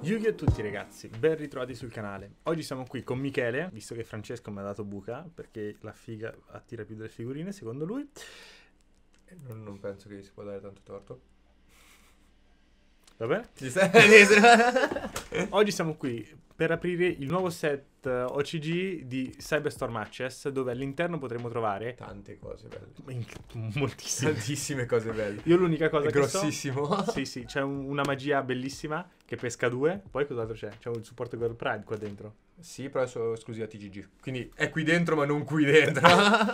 Yu-Gi-Oh! A tutti ragazzi, ben ritrovati sul canale. Oggi siamo qui con Michele, visto che Francesco mi ha dato buca, perché la figa attira più delle figurine, secondo lui. Non penso che gli si può dare tanto torto. Va bene? Oggi siamo qui per aprire il nuovo set OCG di Cyberstorm Access, dove all'interno potremo trovare Tante cose belle. moltissime. Tantissime cose belle. Io l'unica cosa È che grossissimo. so... Sì, c'è una magia bellissima che pesca due. Poi cos'altro c'è? C'è un supporto Girl Pride qua dentro. Sì, però è solo esclusiva TGG. Quindi è qui dentro ma non qui dentro.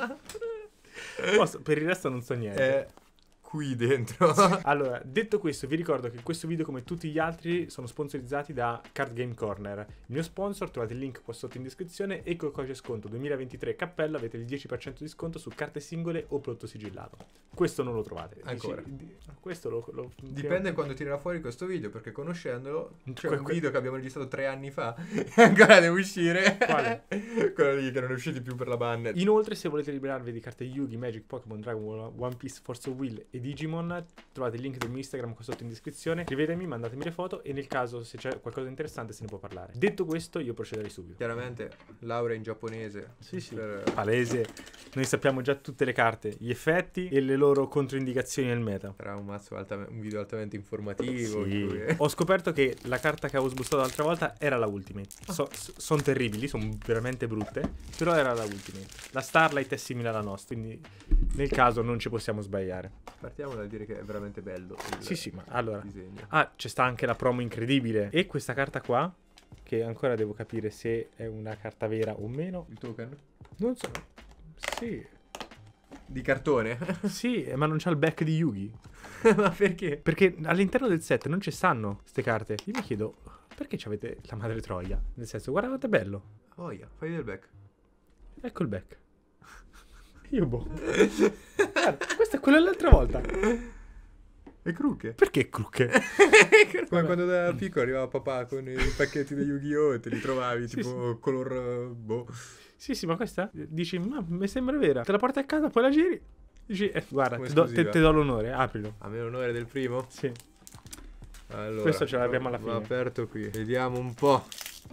Per il resto non so niente. È qui dentro. Allora, detto questo, vi ricordo che questo video, come tutti gli altri, sono sponsorizzati da Card Game Corner. Il mio sponsor, trovate il link qua sotto in descrizione, e col codice sconto 2023 cappello avete il 10% di sconto su carte singole o prodotto sigillato. Questo non lo trovate. Ancora. Questo lo Dipende quando tirerà fuori questo video, perché conoscendolo, c'è un Que- video che abbiamo registrato 3 anni fa e ancora deve uscire. Quale? Quello lì che non è uscito più per la banner. Inoltre, se volete liberarvi di carte Yu-Gi, Magic, Pokémon, Dragon Ball, One Piece, Force of Will e Digimon, trovate il link del mio Instagram qua sotto in descrizione. Scrivetemi, mandatemi le foto e nel caso, se c'è qualcosa di interessante, se ne può parlare. Detto questo, io procederei subito. Chiaramente laurea in giapponese. Sì, sì. Per- Palese. Noi sappiamo già tutte le carte, gli effetti e le loro controindicazioni nel meta. Sarà un video altamente informativo. Sì. in cui- Ho scoperto che la carta che avevo sbustato l'altra volta era la Ultimate. Sono terribili, sono veramente brutte, però era la Ultimate. La Starlight è simile alla nostra, quindi nel caso non ci possiamo sbagliare. Partiamo dal dire che è veramente bello il Sì, ma allora... disegno. Ah, c'è sta anche la promo incredibile. E questa carta qua, che ancora devo capire se è una carta vera o meno. Il token? Non so. Sì, Di cartone? sì, ma non c'ha il back di Yugi. Ma perché? Perché all'interno del set non ci stanno queste carte. Io mi chiedo, perché c'avete la madre Troia? Nel senso, guarda quanto è bello. Oh yeah, fai del back. Ecco il back. Io boh. Guarda, questa è quella dell'altra volta. E cruche. Perché crucche? Come quando da piccolo arrivava papà con i pacchetti di Yu-Gi-Oh! Te li trovavi Sì, tipo color boh. Sì, ma questa? Dici, ma mi sembra vera. Te la porti a casa, poi la giri. Dici, guarda, Come ti do, esclusiva. te do l'onore, aprilo. A me l'onore del primo? Sì. Allora, Questo ce l'abbiamo alla va fine. aperto qui. Vediamo un po'.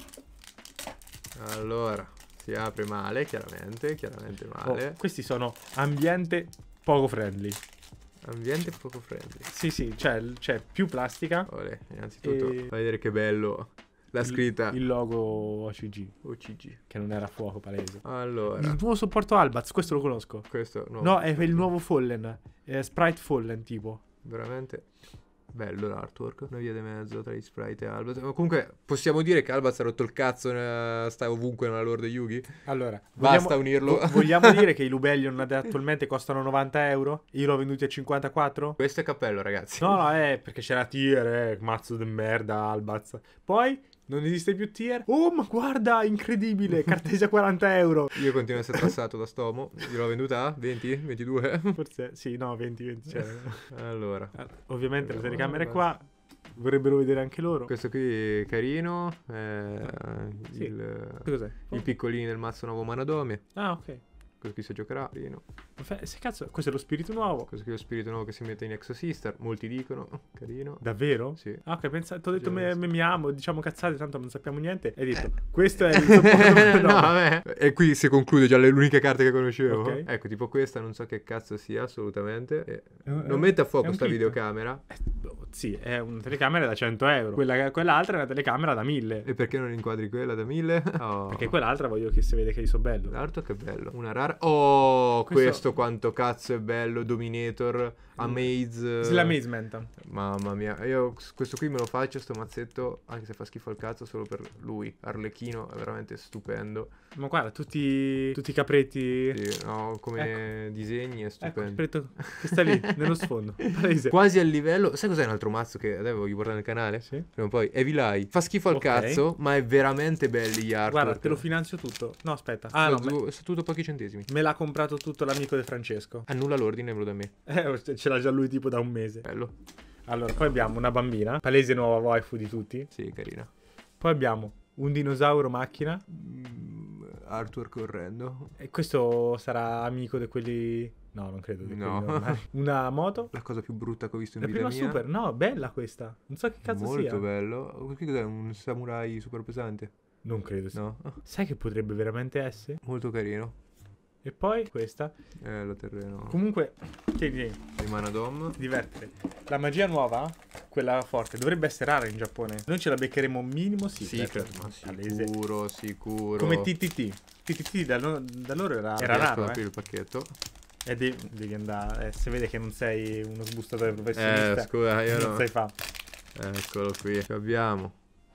Allora, si apre male, chiaramente male. Oh, questi sono ambiente poco friendly. Ambiente poco friendly. Sì, c'è più plastica. Olè, innanzitutto E- fai vedere che bello la scritta Il logo OCG, OCG. che non era a fuoco palese. Allora, Il nuovo supporto Albaz, questo lo conosco. questo No, è il nuovo Fallen. È Sprite Fallen, tipo. veramente bello l'artwork, una via di mezzo tra gli sprite e Albaz. Ma comunque possiamo dire che Albaz ha rotto il cazzo, sta ovunque nella lore di Yugi. Allora, Basta unirlo. Vogliamo dire che i Lubellion attualmente costano 90 euro? Io l'ho venduti a 54? Questo è cappello, ragazzi. No, perché c'era tier, mazzo di merda, Albaz. Poi non esiste più tier. Oh, ma guarda, incredibile, cartesia 40 euro. Io continuo a essere trassato da Stomo. Gliel'ho venduta a 20? 22? Forse, sì, no, 20, cioè. Allora, Ovviamente la telecamera è qua. Vorrebbero vedere anche loro. questo qui è carino. Sì. Il Cos'è? piccolino del mazzo nuovo Manadome. Ah, ok. Questo qui si giocherà. Carino. Se cazzo, questo è lo spirito nuovo. Questo qui è lo spirito nuovo che si mette in Exo Sister. Molti dicono. Carino. Davvero? Sì. Ah, ok, ti ho detto Già visto. mi amo, diciamo cazzate, tanto non sappiamo niente. E hai detto, questo è il supporto. No, vabbè. E qui si conclude già le uniche carte che conoscevo. Ok. Ecco, tipo questa, non so che cazzo sia assolutamente. un- Non mette a è fuoco un sta kit. videocamera. Sì, è una telecamera da 100 euro. Quell'altra è una telecamera da 1000. E perché non inquadri quella da 1000? Oh. Perché quell'altra voglio che si vede che io so bello. L'artwork è bello. Una rara. Oh, Questo- questo quanto cazzo è bello. Dominator, Amaze. L'amazement. Mamma mia, io questo qui me lo faccio, sto mazzetto, anche se fa schifo al cazzo, solo per lui. Arlecchino è veramente stupendo. Ma guarda, tutti i capretti. Sì, no, come disegni è Ecco, stupendo. capretto che sta lì, nello sfondo. Palese. Quasi al livello. Sai cos'è un altro mazzo che adesso voglio guardare nel canale? Sì. Prima o poi Evil Eye. Fa schifo al Ok. cazzo, ma è veramente belli gli artwork. Guarda, te lo finanzio tutto. No, aspetta. Ah, no, È tutto pochi centesimi. me l'ha comprato tutto l'amico di Francesco. Annulla l'ordine e me lo da me. Ce l'ha già lui tipo da un mese. Bello. Allora, poi abbiamo una bambina, palese nuova waifu di tutti. Sì, carina. Poi abbiamo un dinosauro macchina. Artwork orrendo. E questo sarà amico di quelli No, non credo. No. Una moto. La cosa più brutta che ho visto in La vita prima mia. super. No, bella questa. Non so che cazzo Molto sia. bello. Che cos'è? Un samurai super pesante? Non credo sia. No? Sai che potrebbe veramente essere? Molto carino. E poi questa. Lo terreno. Comunque, tieni, Di Manadom. divertire. La magia nuova, quella forte, dovrebbe essere rara in Giappone. Noi ce la beccheremo minimo sì. Ma palese. sicuro. Come TTT. TTT da loro era raro, Apri il pacchetto. E devi andare. Se vede che non sei uno sbustatore professionista, Scusa, io non no. sai fa. Eccolo qui. Abbiamo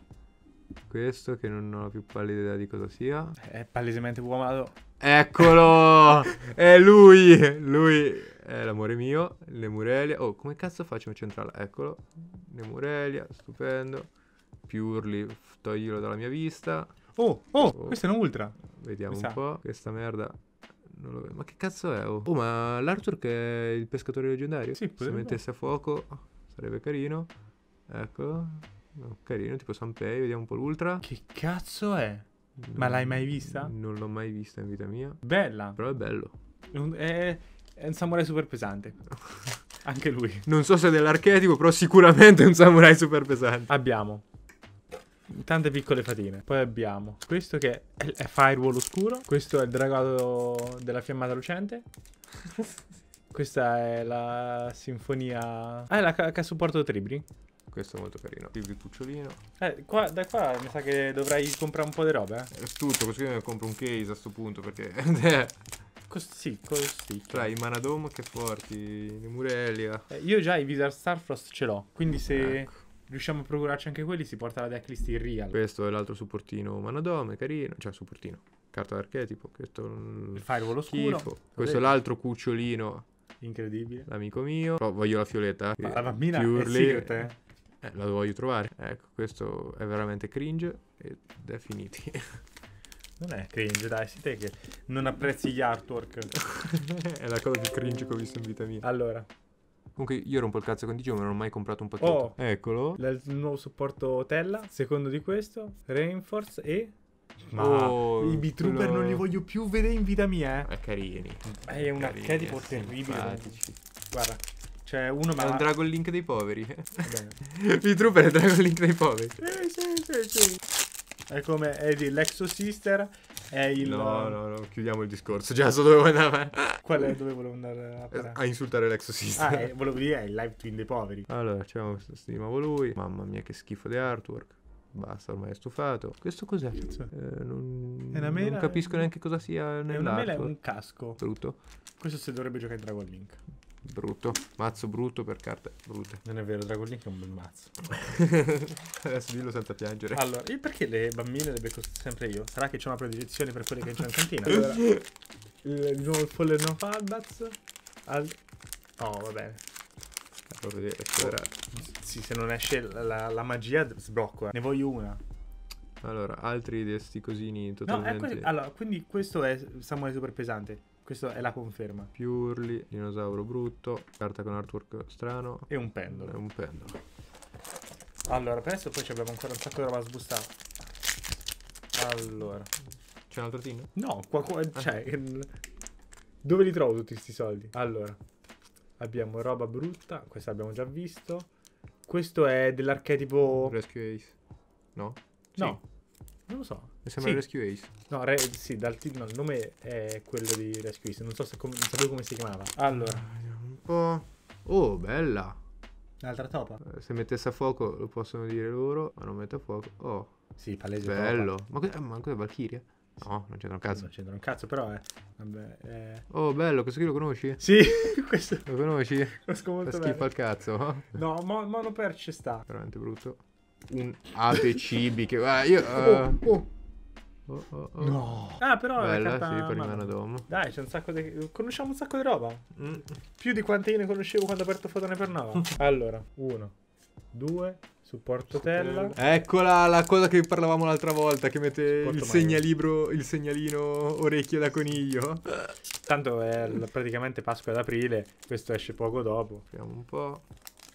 questo che non ho la più pallida idea di cosa sia. È palesemente uomato. Eccolo! È lui! Lui è l'amore mio. Lemurelia. Oh, come cazzo faccio a centrarla? Eccolo. Lemurelia, stupendo. Purely, toglilo dalla mia vista. Oh, questo è un ultra. Vediamo Mi un sa. po'. Questa merda. Non lo vedo. Ma che cazzo è? Oh, ma l'artwork è il pescatore leggendario? Sì, Se potrebbe. mettesse a fuoco sarebbe carino. Ecco. No, carino, tipo Sanpei. Vediamo un po' l'ultra. Che cazzo è? Ma l'hai mai vista? Non l'ho mai vista in vita mia. Bella. Però è bello. È un samurai super pesante. Anche lui. Non so se è dell'archetipo, però sicuramente è un samurai super pesante. Abbiamo tante piccole fatine. Poi abbiamo questo che è Firewall oscuro. Questo è il drago della fiammata lucente. Questa è la sinfonia. Ah, è la che supporto Tribri. Questo è molto carino. Il cucciolino. Da qua mi sa che dovrai comprare un po' di roba, È tutto, così mi compro un case a sto punto perché Sì. tra i Manadom che forti, le Murelia. Io già i Wizard Starfrost ce l'ho. Quindi se Ecco. riusciamo a procurarci anche quelli, si porta la decklist in real. Questo è l'altro supportino Manadom, è carino. Cioè supportino. Carta d'archetipo. Questo è un Il Firewall oscuro. schifo. Questo è l'altro cucciolino, Incredibile. l'amico mio. Però voglio la fioletta. Ma la bambina è Purely. secret, eh? La voglio trovare. Ecco, questo è veramente cringe ed è finiti. Non è cringe, dai, sei te che non apprezzi gli artwork. È la cosa più cringe che ho visto in vita mia. Allora, Comunque io ero un po' il cazzo con Digio, ma non ho mai comprato un pacchetto. Oh. Eccolo. il nuovo supporto Tella, secondo di questo, Reinforce e... Ma Oh, i B-Trooper quello- non li voglio più vedere in vita mia, È carini. È un Carini, archetipo terribile. simpatici. Guarda, c'è uno È un Dragon Link dei poveri. Bene. I Trooper è il Dragon Link dei poveri. Sì. È come l'Exo Sister, è il... No, chiudiamo il discorso. Già so dove andare. Qual è dove volevo andare a parare? A insultare l'exo sister. Volevo dire, è il live tweet dei poveri. Allora, stimavo lui. Mamma mia, che schifo di artwork. Basta, ormai è stufato. Questo cos'è? Cazzo. Non, È una mela- non capisco neanche cosa sia È una mela, è nell'artwork. un casco. Brutto. Questo si dovrebbe giocare in Dragon Link. Brutto. Mazzo brutto per carte brutte. Non è vero, Dragon Link è un bel mazzo. Adesso dillo senza piangere. Allora, perché le bambine le becco sempre io? Sarà che c'è una predilezione per quelle che c'è in cantina? Allora, il nuovo Fallen of Albaz. Oh, va bene. Devo vedere, c'era. Sì, se non esce la magia, sblocco. Ne voglio una. Allora, altri di sti cosini No, totalmente. allora, quindi questo è Samurai super pesante. Questa è la conferma. Purely, dinosauro brutto, carta con artwork strano. E un È pendolo. un pendolo. Allora, per adesso poi abbiamo ancora un sacco di roba da sbustare. Allora. C'è un altro team? No, cioè, dove li trovo tutti questi soldi? Allora, abbiamo roba brutta, questa abbiamo già visto. Questo è dell'archetipo... Rescue Ace. No? No, non lo so. Mi sembra Sì. Rescue Ace. No, sì, no, il nome è quello di Rescue Ace, non so se non sapevo come si chiamava. Allora, Vediamo un po'. Oh, bella. l'altra topa? Se mettesse a fuoco lo possono dire loro, ma non mette a fuoco. Oh, Sì, palese bello. topa. Ma cos'è Valkyria? No, non c'entra un cazzo. Non c'entra un cazzo, però vabbè, Oh, bello, questo qui lo conosci? Sì, questo Lo conosci? lo Fa scommetto schifo bene. al cazzo. No, Mono Perch sta. Veramente brutto. Un Ate Cibi che... Ah, io... Oh. No. Ah, però è Bella, la carta sì, per il mano. Manadom. Dai, c'è un sacco di... Conosciamo un sacco di roba. Mm. Più di quante io ne conoscevo quando ho aperto Fotone per Nova. Allora, 1, 2, supporto Tella. Eccola la cosa che parlavamo l'altra volta, che mette Supporto il Mario. segnalibro, il segnalino orecchie da coniglio. Tanto è praticamente Pasqua ad aprile. Questo esce poco dopo. Vediamo un po'.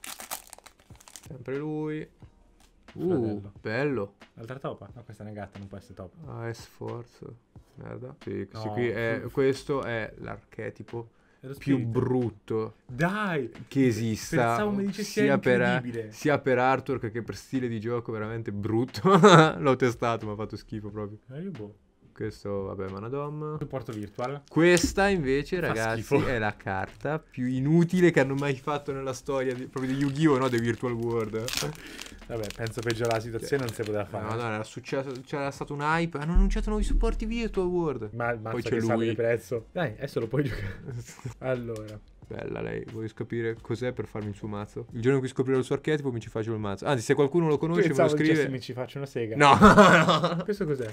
Sempre lui. Fratello. Bello. L'altra topa? No, questa è una gatta, non può essere topa. AS Force. Merda. Sì, No. questo è l'archetipo È lo più spirito. brutto Dai! che esista, Pensavo mi dicessi è incredibile. sia per artwork che per stile di gioco, veramente brutto. L'ho testato, mi ha fatto schifo proprio. Io boh. Questo, vabbè, Manadom. Supporto virtual. Questa invece, Fa ragazzi, schifo. è la carta più inutile che hanno mai fatto nella storia proprio di Yu-Gi-Oh, no? The Virtual World. Vabbè, penso peggiorare la situazione non si poteva fare. No, era successo, c'era stato un hype, hanno annunciato nuovi supporti Virtual World. Ma Poi c'è c'è lui. lui. Di prezzo. Dai, adesso lo puoi giocare. Allora. Bella lei, voglio scoprire cos'è per farmi il suo mazzo. Il giorno in cui scoprirò il suo archetipo mi ci faccio il mazzo. Anzi, se qualcuno lo conosce me lo Pensavo scrive. dicessi mi ci faccio una sega. No, no. Questo cos'è?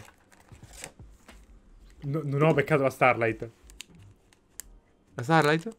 Non ho beccato la Starlight. La Starlight?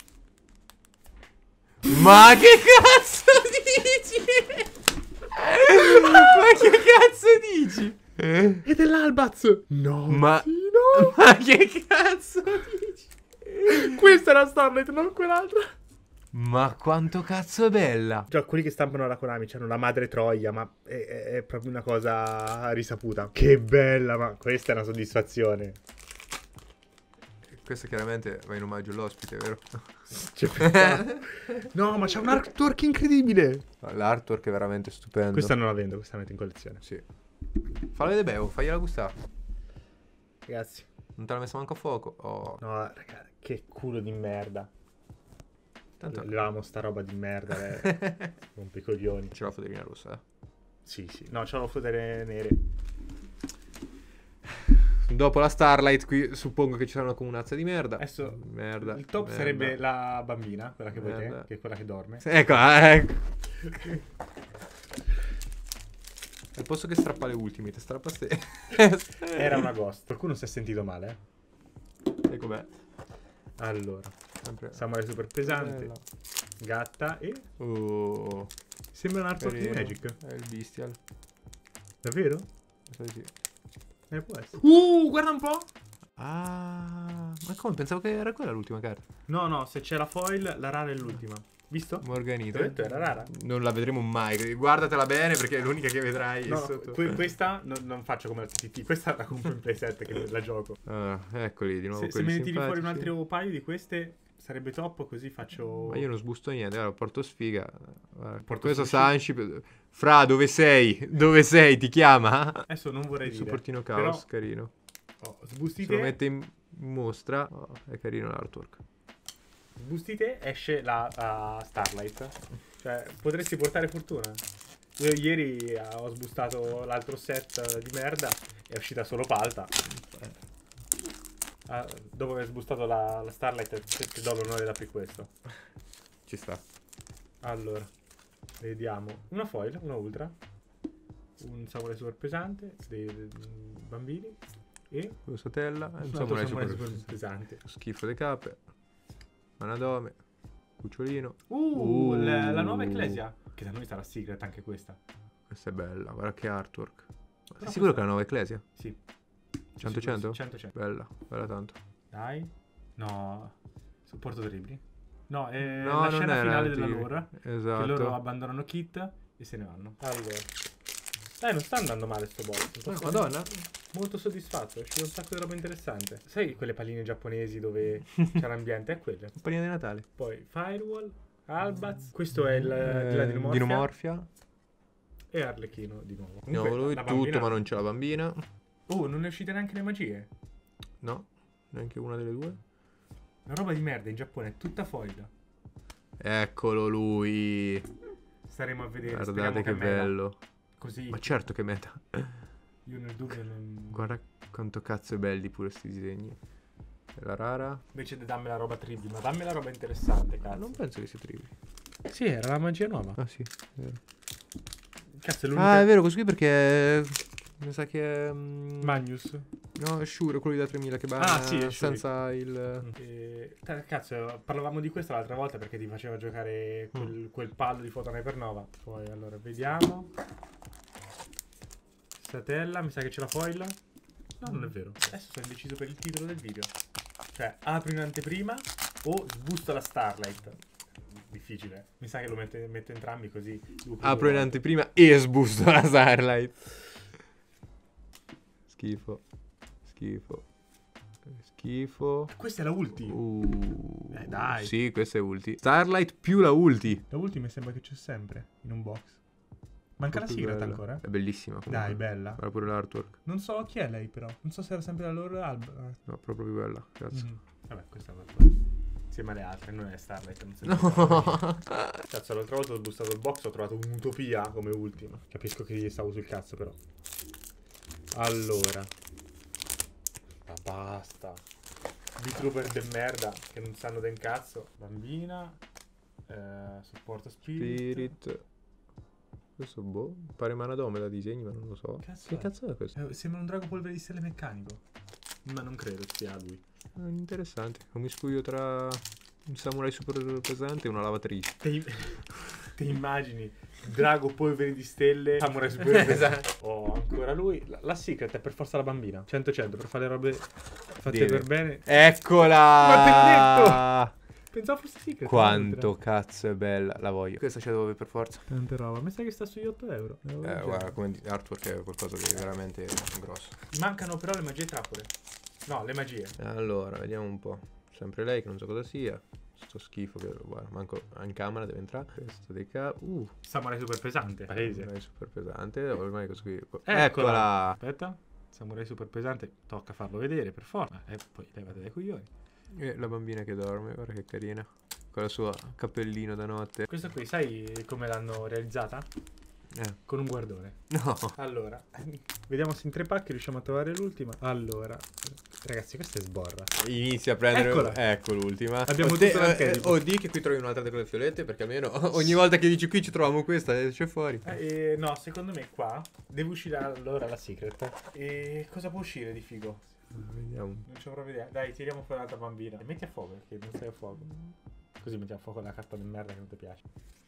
Ma che cazzo dici? Ma che cazzo dici? Ed è l'Albaz! No, Ma- sì, no! Ma che cazzo dici? Questa è la Starlight, non quell'altra! Ma quanto cazzo è bella! Cioè, quelli che stampano la Konami hanno la madre Troia, ma è proprio una cosa risaputa. Che bella, ma questa è una soddisfazione. Questo chiaramente va in omaggio all'ospite, vero? Cioè, no, ma c'è un artwork incredibile! L'artwork è veramente stupendo. Questa non la vendo, questa la metto in collezione. Sì. Falla vedere, Bevo, fagliela gustare. Ragazzi, Non te l'ha messa manco a fuoco. Oh. no, raga, che culo di merda. Tanto Levavamo sta roba di merda, rompe i coglioni. c'è la foderina rossa, Sì, sì. No, c'ho le fotere nere. Dopo la Starlight qui suppongo che ci sarà una comunazza di merda. Adesso Merda. il top merda. sarebbe la bambina, quella che vuoi te, Merda. che è quella che dorme. Ecco, ecco. Al posto che strappa le ultimate, strappa ste. Era una ghost. Qualcuno si è sentito male, E com'è? Allora, Sempre. Samurai super pesante, Bella. gatta e... Oh, Sembra un artwork di carino. Magic. È il Bestial. Davvero? So di sì. Può essere. Guarda un po'! Ah, ma come? Pensavo che era quella l'ultima carta. No, no, se c'è la foil, la rara è l'ultima. Visto? Morganite. Ti ho detto, era rara. Non la vedremo mai. Guardatela bene perché è l'unica che vedrai No, sotto. questa non faccio come la TTT, questa la compro in Play 7 che la gioco. Ah, eccoli di nuovo. Se quelli me ne tiri fuori un simpatici. altro paio di queste sarebbe top, così faccio... Ma io non sbusto niente, guarda, porto sfiga. Guarda, Porto questo sushi. Sanship. Fra, dove sei? Dove sei? Ti chiama? Adesso non vorrei Il dire. supportino caos, però, carino. sbusti Se lo te, mette in mostra. Oh, è carino l'artwork. esce la Starlight. Cioè, potresti portare fortuna. Io ieri ho sbustato l'altro set di merda e è uscita solo Palta. Dopo aver sbustato la Starlight ti do l'onore di aprire questo. Ci sta. Allora, vediamo. Una foil, una ultra, un samurai super pesante, dei bambini e Rosatella. un Insomma, altro lei samurai super super pesante. schifo le cape. Manadome. Cucciolino. La nuova Ecclesia, che da noi sarà Secret anche questa. Questa è bella. Guarda che artwork. Ma Però sei sicuro questa- che è la nuova Ecclesia? Sì. 100-100? 100-100. Bella. Bella tanto. Dai. No. Supporto terribili. No, è No, la non scena era finale il della tigre. lore. Esatto. Che loro abbandonano Kit e se ne vanno. Allora. Dai, non sta andando male sto boss. Madonna. Molto soddisfatto, è uscito un sacco di roba interessante. Sai quelle palline giapponesi dove c'è l'ambiente? È quelle. Compagnia di Natale. Poi Firewall, Albaz, questo è il di la Dinomorphia, Dinomorphia. e Arlecchino di nuovo. No, Comunque, lui la tutto, bambina- ma non c'è la bambina. Oh, non è uscita neanche le magie. No, neanche una delle due. La roba di merda in Giappone è tutta foil. Eccolo lui. Staremo a vedere. Guardate speriamo che meta. bello. Così Ma certo che meta. io nel dubbio non... Guarda quanto cazzo è belli pure sti disegni. E la rara? Invece di dammi la roba tribi, ma dammi la roba interessante, cazzo. Non penso che sia trivi. Sì, era la magia nuova. Ah sì, è vero. Cazzo, è l'unica... Ah, è vero, questo qui perché mi sa che è Magnus. no, è Shure, quello di da 3000 che banna Ah, sì, è Shure. senza il Cazzo, parlavamo di questo l'altra volta perché ti faceva giocare quel palo di Photon Hypernova. Poi, allora, vediamo. Statella, mi sa che c'è la foil. No, non è vero. Adesso sono indeciso per il titolo del video. Cioè, apri un'anteprima o sbusta la Starlight. Difficile. Mi sa che lo metto entrambi così. apro in anteprima e sbusto la Starlight. Schifo. Schifo. schifo. Questa è la ulti. Dai. Sì, questa è ulti. Starlight più la ulti. La ulti mi sembra che c'è sempre in un box. Manca la Proprio sigla bella. ancora? È bellissima comunque. Dai, bella. Guarda pure l'artwork. Non so chi è lei però. Non so se era sempre la loro alba. No, proprio più bella. Cazzo. Vabbè, questa è la insieme alle altre, non è Starlight. Non so. No. Cazzo, l'altra volta ho sbustato il box, ho trovato un'utopia come ultima. Capisco che gli stavo sul cazzo però. Allora. Ma basta. V-Trooper de merda che non sanno del cazzo. Bambina. Supporto Spirit. Questo boh. Pare Manadome da disegni, ma non lo so. Che cazzo è questo? Sembra un drago polvere di stelle meccanico. Ma non credo sia lui. Interessante. Un miscuglio tra un samurai super pesante e una lavatrice. Te immagini drago polvere di stelle, samurai super pesante. Oh, ancora lui. La secret è per forza la bambina. 100-100 per fare le robe fatte per bene. Eccola! Ma te l'ho detto! Pensavo fosse secret. Quanto cazzo è bella. La voglio. Questa c'è dove per forza. Tante roba. Mi sa che sta sugli 8 euro. Guarda, come artwork è qualcosa di veramente grosso. Mancano però le magie trappole. No, le magie. Allora, vediamo un po'. Sempre lei che non so cosa sia. Sto schifo che guarda, manco in camera deve entrare. Questo dei Samurai super pesante. Palese. Samurai super pesante. Ormai questo qui. Eccola. Aspetta. Samurai super pesante. Tocca farlo vedere per forza. E poi levate dai coglioni. E la bambina che dorme, guarda che carina. Con il suo cappellino da notte. Questa qui, sai come l'hanno realizzata? Con un guardone. No. Allora, vediamo se in 3 pacchi riusciamo a trovare l'ultima. Allora, ragazzi, questa è sborra. Inizia a prendere. Eccola. Ecco l'ultima. Abbiamo tutto l'archetipo. Di che qui trovi un'altra delle fiolette, perché almeno ogni volta che dici qui ci troviamo questa e c'è fuori. No, secondo me qua deve uscire allora la secret. E cosa può uscire di figo? Vediamo. Non c'ho proprio idea. Dai, tiriamo fuori un'altra bambina. E metti a fuoco, perché non stai a fuoco. Così metti a fuoco la carta di merda che non ti piace.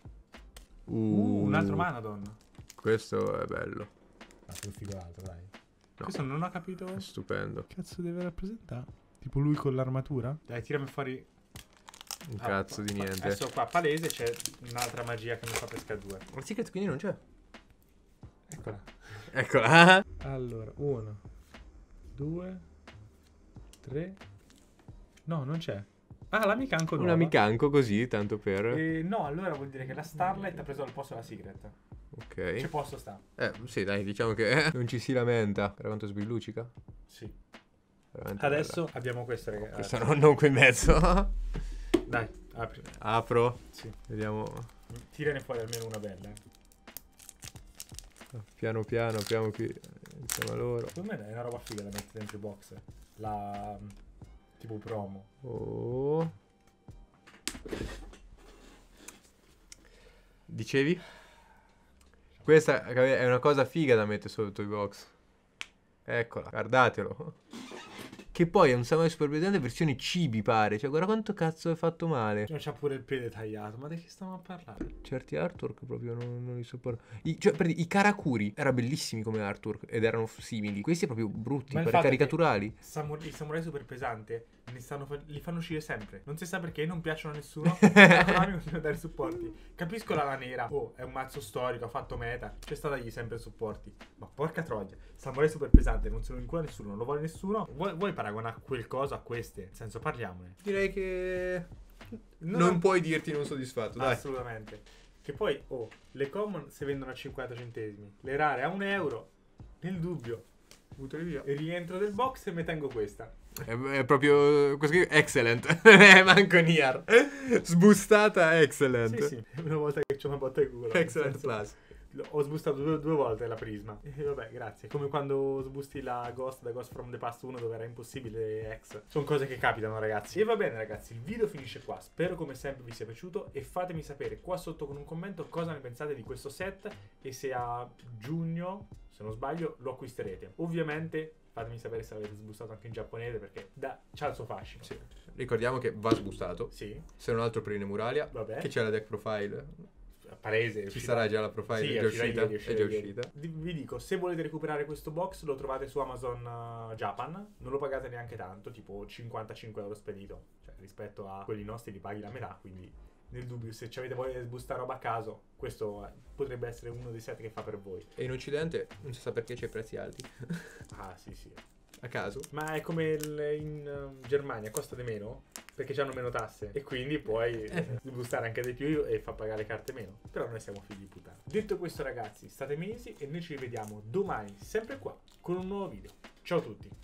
Un altro Manadon. Questo è bello. Ma più figo l'altro, dai. No. Questo non ho capito. È stupendo. Che cazzo deve rappresentare? Tipo lui con l'armatura? Dai, tirami fuori. Un cazzo di niente. Adesso qua palese c'è un'altra magia che mi fa pesca 2. La secret quindi non c'è. Eccola. Eccola. Allora, 1, 2, 3. No, non c'è. Ah, l'amica anco nuova. Un amicanco così, tanto per. No, allora vuol dire che la Starlight ha preso al posto della Secret. Ok. Ci posso sta. Sì, dai, diciamo che non ci si lamenta. Per quanto sbillucica. Sì. Veramente Adesso abbiamo questa, ragazzi. questa non qui in mezzo. Dai, apri. Apro. Sì. Vediamo. Tirane fuori almeno una bella. Piano piano, apriamo qui. Insieme a loro. Secondo me è una roba figa da mettere dentro i box. La tipo promo. Oh. Dicevi? Questa è una cosa figa da mettere sotto i box. Eccola, guardatelo. Che poi è un samurai super pesante versione cibi pare. Cioè guarda quanto cazzo è fatto male. C'ha pure il piede tagliato. Ma di che stiamo a parlare? Certi artwork proprio non li sopporto. Cioè per dire, i Karakuri erano bellissimi come artwork ed erano simili. Questi proprio brutti, pare caricaturali. I samurai super pesante li fanno uscire sempre. Non si sa perché, non piacciono a nessuno. Konami continua a dare supporti. Capisco la nera. Oh, è un mazzo storico, ha fatto meta. C'è sta dagli sempre supporti. Ma porca troia, samurai super pesante, non se lo incula nessuno, non lo vuole nessuno. Vuoi paragonare quel coso a queste? Nel senso, parliamone. Direi che non puoi dirti non soddisfatto, dai. Assolutamente. Che poi, le common si vendono a 50 centesimi, le rare a 1 euro. Nel dubbio, buttale via. E rientro del box e mi tengo questa. È proprio questo qui, excellent. Manco Niar. Sbustata excellent. Sì, sì. Una volta che c'ho una botta di culo. Excellent plus. Ho sbustato due volte la prisma. E vabbè, grazie. Come quando sbusti la Ghost da Ghost from the Past 1 dove era impossibile X. Sono cose che capitano, ragazzi. E va bene, ragazzi, il video finisce qua. Spero come sempre vi sia piaciuto e fatemi sapere qua sotto con un commento cosa ne pensate di questo set e se a giugno, se non sbaglio, lo acquisterete. Ovviamente fatemi sapere se l'avete sbustato anche in giapponese perché c'ha il suo fascino. Sì. Ricordiamo che va sbustato. Sì. Se non altro per Nemuralia. Vabbè. Che c'è la deck profile. Palese. Ci sarà già la profile, sì, è già uscita. Ieri, è già uscita. Vi dico, se volete recuperare questo box lo trovate su Amazon Japan, non lo pagate neanche tanto, tipo 55 euro spedito, cioè rispetto a quelli nostri li paghi la metà, quindi nel dubbio se ci avete voglia di sbustare roba a caso, questo potrebbe essere uno dei set che fa per voi. E in Occidente non si sa perché c'è prezzi alti. Ah sì sì. A caso. Ma è come in Germania, costa di meno perché hanno meno tasse e quindi puoi bussare anche di più e fa pagare carte meno. Però noi siamo figli di puttana. Detto questo ragazzi, state mesi e noi ci rivediamo domani sempre qua con un nuovo video. Ciao a tutti.